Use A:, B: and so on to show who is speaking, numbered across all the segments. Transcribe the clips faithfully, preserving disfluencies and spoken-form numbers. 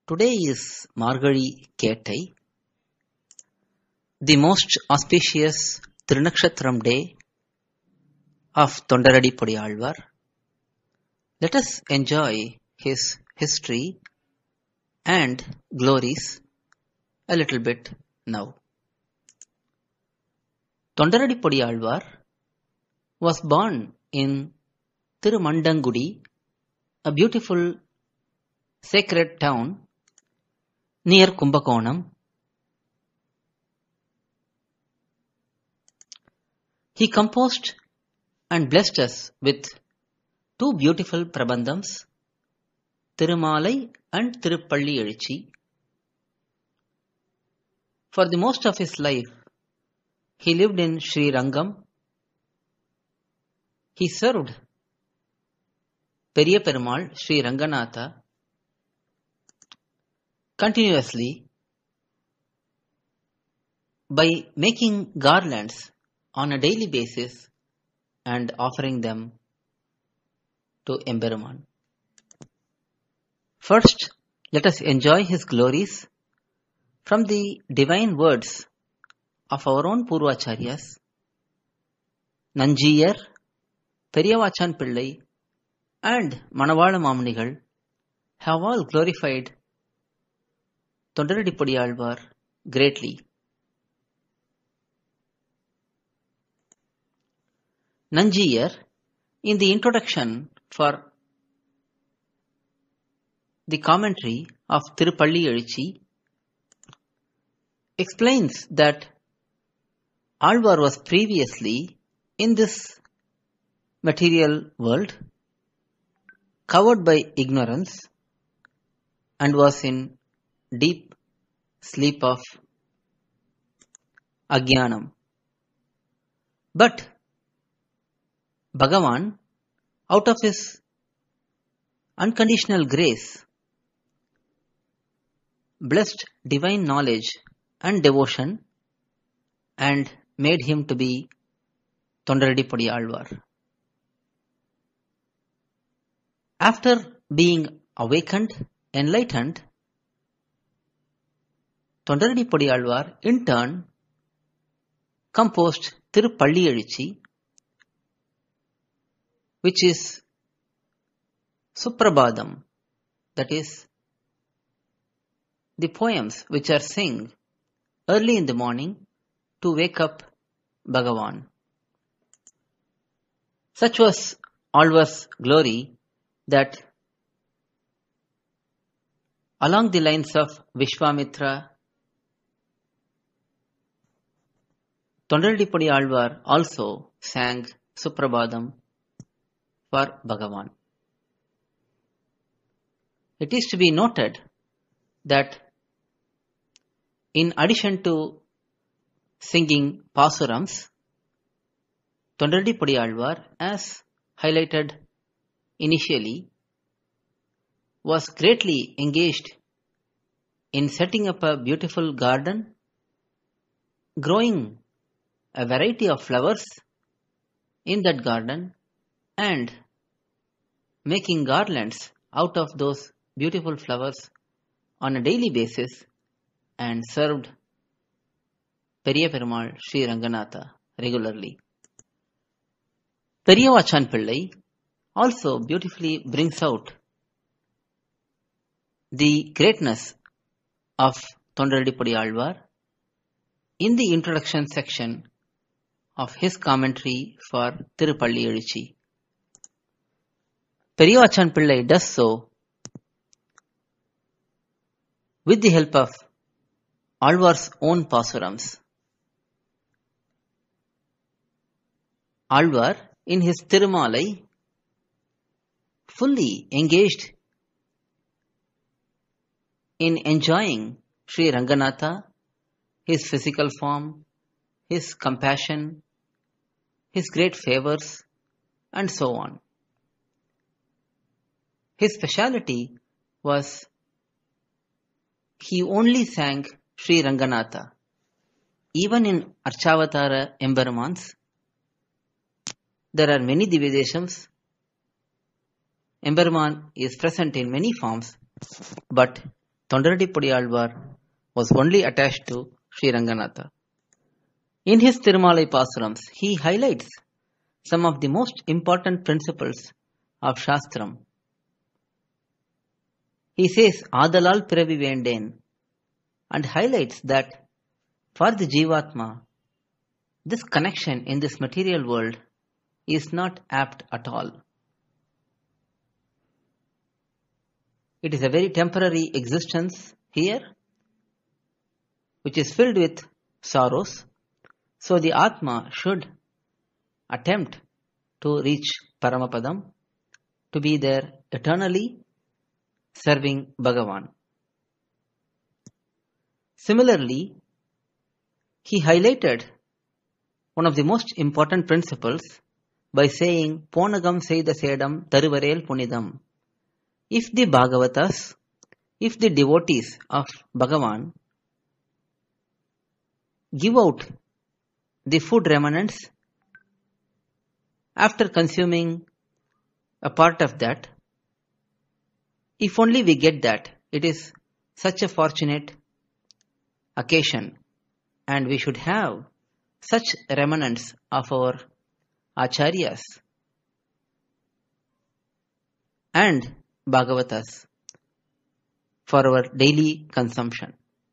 A: Today is Margazhi Kettai, the most auspicious Trinakshatram day of Tondaradipudi Alvar. Let us enjoy his history and glories a little bit now. Tondaradipudi Alvar was born in Tirumandangudi, a beautiful sacred town near Kumbakonam. He composed and blessed us with two beautiful prabandhams, Thirumalai and Tirupalli Ezhuchi. For the most of his life, he lived in Sri Rangam. He served Periya Perumal, Sri Ranganatha, continuously by making garlands on a daily basis and offering them to Emberuman. First, let us enjoy his glories from the divine words of our own Purvacharyas. Nanjiyar, Periyavachan Pillai and Manavala Mamanigal have all glorified Tondaradipudi Alvar greatly. Nanjiyar, in the introduction for the commentary of Tirupalli Ezhuchi, explains that Alvar was previously in this material world, covered by ignorance, and was in deep sleep of Ajnanam. But Bhagavan, out of his unconditional grace, blessed divine knowledge and devotion and made him to be Tondaradipudi Alvar. After being awakened, enlightened, Tondaradipudi Alvar in turn composed Tirupalli Ezhuchi, which is Suprabhadam, that is, the poems which are sung early in the morning to wake up Bhagavan. Such was Alvar's glory that along the lines of Vishwamitra, Tondaradipudi Alvar also sang Suprabhadam for Bhagavan. It is to be noted that in addition to singing Pasurams, Tondaradipudi Alvar, as highlighted initially, was greatly engaged in setting up a beautiful garden, growing a variety of flowers in that garden, and making garlands out of those beautiful flowers on a daily basis, and served Periya Perumal Sri Ranganatha regularly. Periyavachan Pillai also beautifully brings out the greatness of Tondaradipudi Alvar in the introduction section of his commentary for Tirupalli Ezhuchi. Periyavachan Pillai does so with the help of Alvar's own Pasurams. Alvar, in his Thirumalai, fully engaged in enjoying Sri Ranganatha, his physical form, his compassion, his great favors, and so on. His speciality was he only sang Sri Ranganatha. Even in Archavatara Emberumans, there are many Divyadeshams. Emberuman is present in many forms, but Tondaradipudi Alvar was only attached to Sri Ranganatha. In his Tirumalai Pasurams, he highlights some of the most important principles of Shastram. He says, Adalal Piravi Vendeen, and highlights that for the Jivatma, this connection in this material world is not apt at all. It is a very temporary existence here, which is filled with sorrows. So the Atma should attempt to reach Paramapadam, to be there eternally serving Bhagavan. Similarly, he highlighted one of the most important principles by saying, Ponagam Seida Sedam Taruvarel Punidam. If the Bhagavatas, if the devotees of Bhagavan give out the food remnants after consuming a part of that, if only we get that, it is such a fortunate occasion, and we should have such remnants of our acharyas and Bhagavatas for our daily consumption.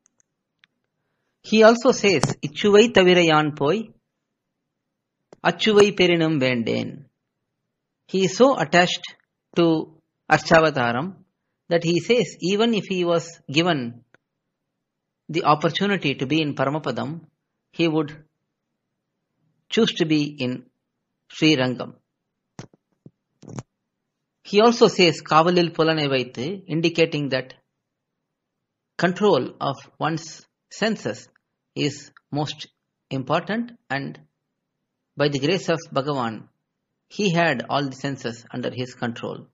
A: He also says, Ichuvai tavirayan poi, achuvai perinum vendeen. He is so attached to Archavataram that he says, even if he was given the opportunity to be in Paramapadam, he would choose to be in Sri Rangam. He also says, Kavalil Pulane Vaitu, indicating that control of one's senses is most important, and by the grace of Bhagavan, he had all the senses under his control.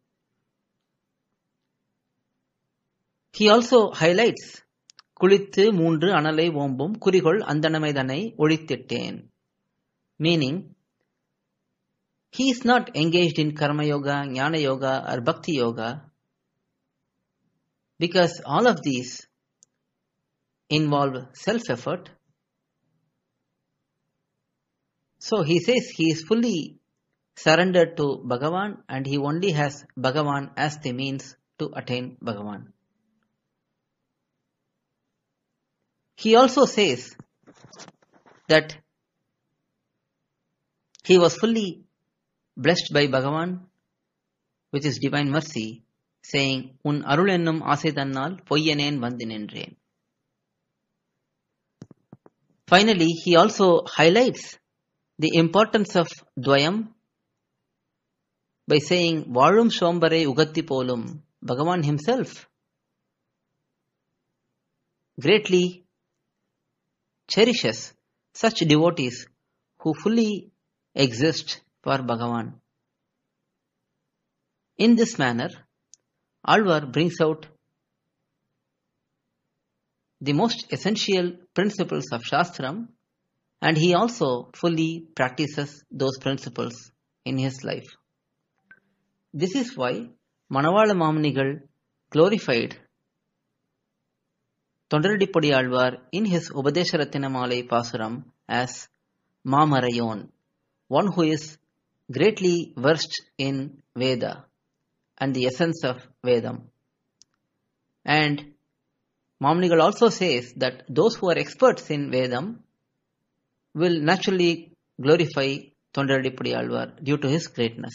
A: He also highlights, Kulithu Moondru Analai Vombum Kurigol Andanamaidanai Odithittain, meaning he is not engaged in Karma Yoga, Jnana Yoga or Bhakti Yoga, because all of these involve self-effort. So he says he is fully surrendered to Bhagavan, and he only has Bhagavan as the means to attain Bhagavan. He also says that he was fully blessed by Bhagavan with his divine mercy, saying, Un arulennum asedannal poyyanen vandinendren. Finally, he also highlights the importance of Dvayam by saying, Valum Shombare Ugatti Polum. Bhagavan himself greatly cherishes such devotees who fully exist for Bhagavan. In this manner, Alvar brings out the most essential principles of Shastram, and he also fully practices those principles in his life. This is why Manavala Mamanigal glorified Tondaradipudi Alvar in his Upadesha Ratinamalai Pasuram as Mamarayon, one who is greatly versed in Veda and the essence of Vedam. And Mamanigal also says that those who are experts in Vedam will naturally glorify Tondaradipudi Alvar due to his greatness.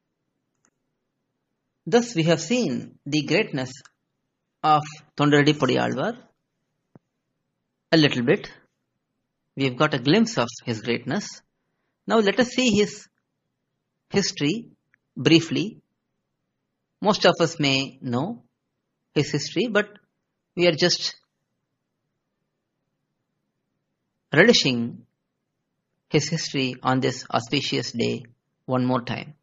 A: Thus we have seen the greatness of Tondaradipudi Alvar a little bit. We have got a glimpse of his greatness. Now let us see his history briefly. Most of us may know his history, but we are just relishing his history on this auspicious day one more time.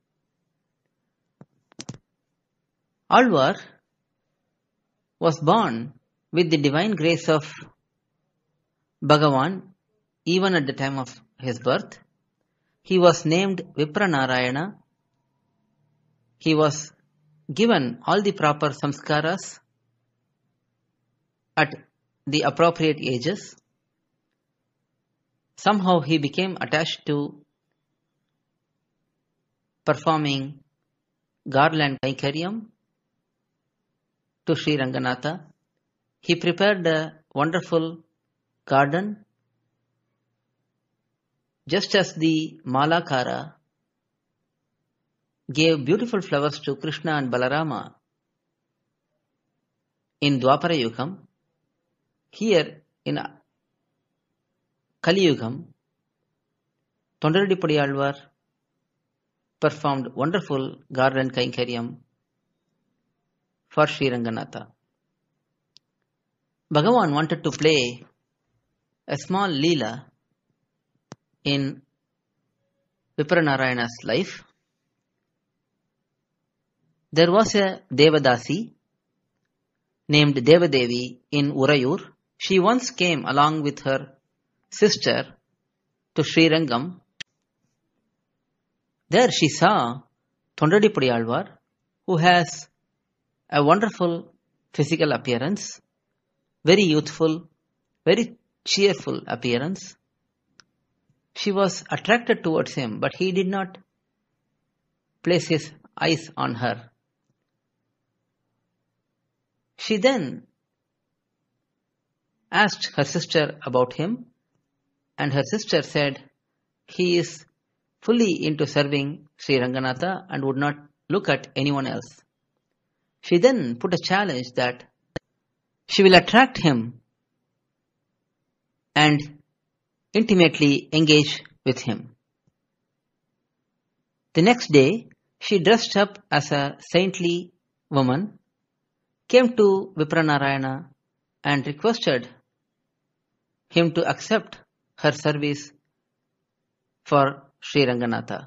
A: Alvar was born with the divine grace of Bhagavan even at the time of his birth. He was named Vipranarayana. He was given all the proper samskaras at the appropriate ages. Somehow he became attached to performing garland kaikaryam to Sri Ranganatha. He prepared a wonderful garden, just as the Malakara gave beautiful flowers to Krishna and Balarama in Dwapara Yugam. Here in Kali Yugam, Tondaradi Alvar performed wonderful garland kaikaryam for Sri Ranganatha. Bhagavan wanted to play a small leela in Vipraranarayana's life. There was a Devadasi named Devadevi in Urayur. She once came along with her sister to Sri Rangam. There she saw Tondaradi Alvar, who has a wonderful physical appearance, very youthful, very cheerful appearance. She was attracted towards him, but he did not place his eyes on her. She then asked her sister about him, and her sister said he is fully into serving Sri Ranganatha and would not look at anyone else. She then put a challenge that she will attract him and intimately engage with him. The next day, she dressed up as a saintly woman, came to Vipraranarayana and requested him to accept her service for Sri Ranganatha.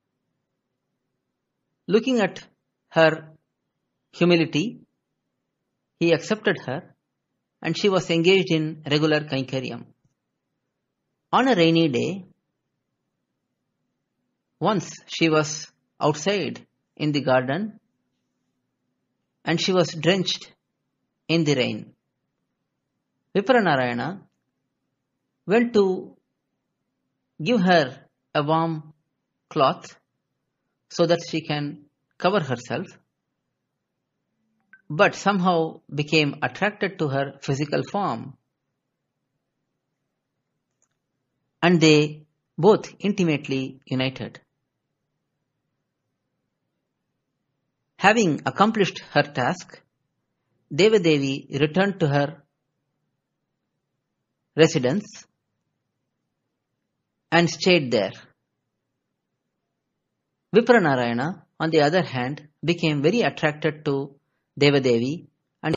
A: Looking at her humility, he accepted her and she was engaged in regular kaikaryam. On a rainy day, once she was outside in the garden and she was drenched in the rain. Vipraranarayana went to give her a warm cloth so that she can cover herself, but somehow became attracted to her physical form, and they both intimately united. Having accomplished her task, Devadevi returned to her residence and stayed there. Vipraranarayana, on the other hand, became very attracted to Devadevi and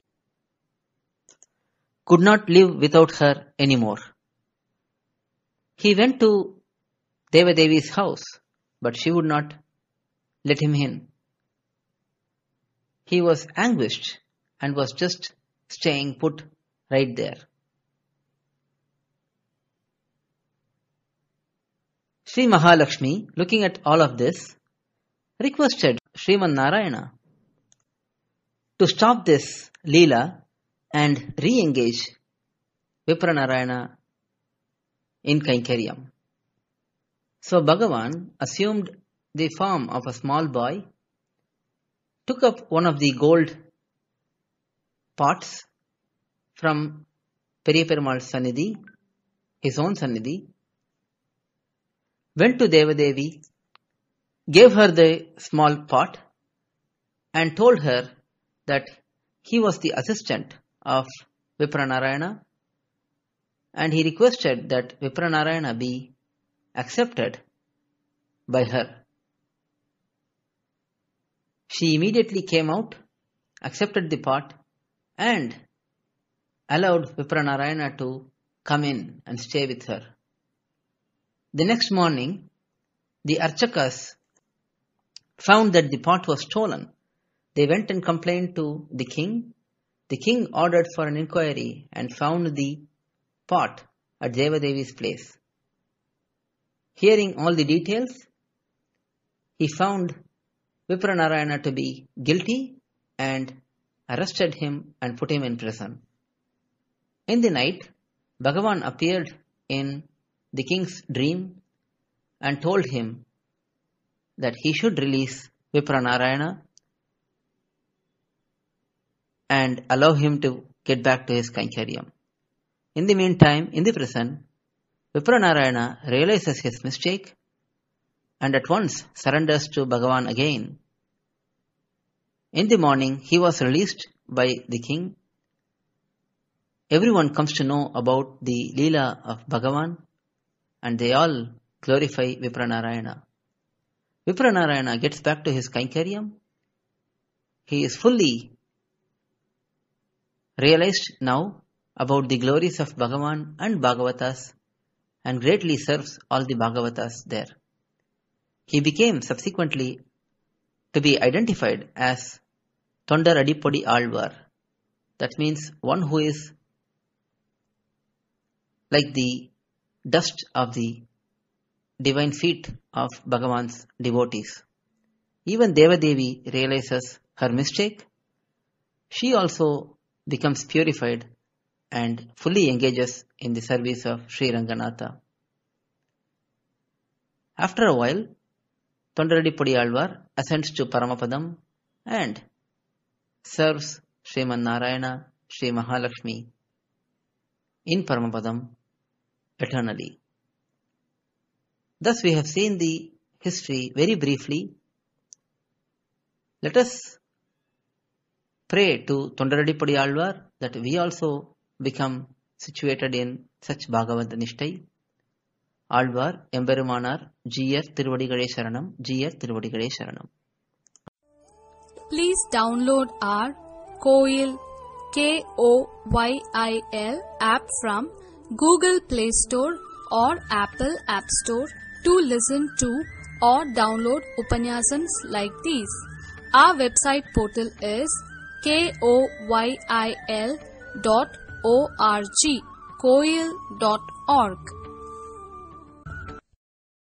A: could not live without her anymore. He went to Devadevi's house, but she would not let him in. He was anguished and was just staying put right there. Sri Mahalakshmi, looking at all of this, requested Sriman Narayana to stop this Leela and re-engage Vipraranarayana in Kaikaryam. So Bhagavan assumed the form of a small boy, took up one of the gold pots from Periyaperumal's Sannidhi, his own Sannidhi, went to Devadevi, gave her the small pot and told her that he was the assistant of Vipraranarayana and he requested that Vipraranarayana be accepted by her. She immediately came out, accepted the pot and allowed Vipraranarayana to come in and stay with her. The next morning, the Archakas found that the pot was stolen. They went and complained to the king. The king ordered for an inquiry and found the pot at Devadevi's place. Hearing all the details, he found Vipraranarayana to be guilty and arrested him and put him in prison. In the night, Bhagavan appeared in the king's dream and told him that he should release Vipranarayana and allow him to get back to his Kainkaryam. In the meantime, in the present, Vipranarayana realizes his mistake and at once surrenders to Bhagavan again. In the morning, he was released by the king. Everyone comes to know about the Leela of Bhagavan and they all glorify Vipranarayana. Vipranarayana gets back to his Kainkaryam. He is fully realized now about the glories of Bhagavan and Bhagavatas and greatly serves all the Bhagavatas there. He became subsequently to be identified as Tondar Adipodi Alvar. That means one who is like the dust of the divine feet of Bhagavan's devotees. Even Devadevi realizes her mistake. She also becomes purified and fully engages in the service of Sri Ranganatha. After a while, Tondaradipudi Alvar ascends to Paramapadam and serves Sriman Narayana, Sri Mahalakshmi in Paramapadam eternally. Thus we have seen the history very briefly. Let us pray to Tondaradipudi Alvar that we also become situated in such Bhagavad Nishtai. Alvar Emberumanar Jiyar Tiruvadigalai Sharanam Jiyar Tiruvadigalai Sharanam.
B: Please download our Koyil K O Y I L app from Google Play Store or Apple App Store to listen to or download Upanyasams like these. Our website portal is koyil dot org, koyil dot org.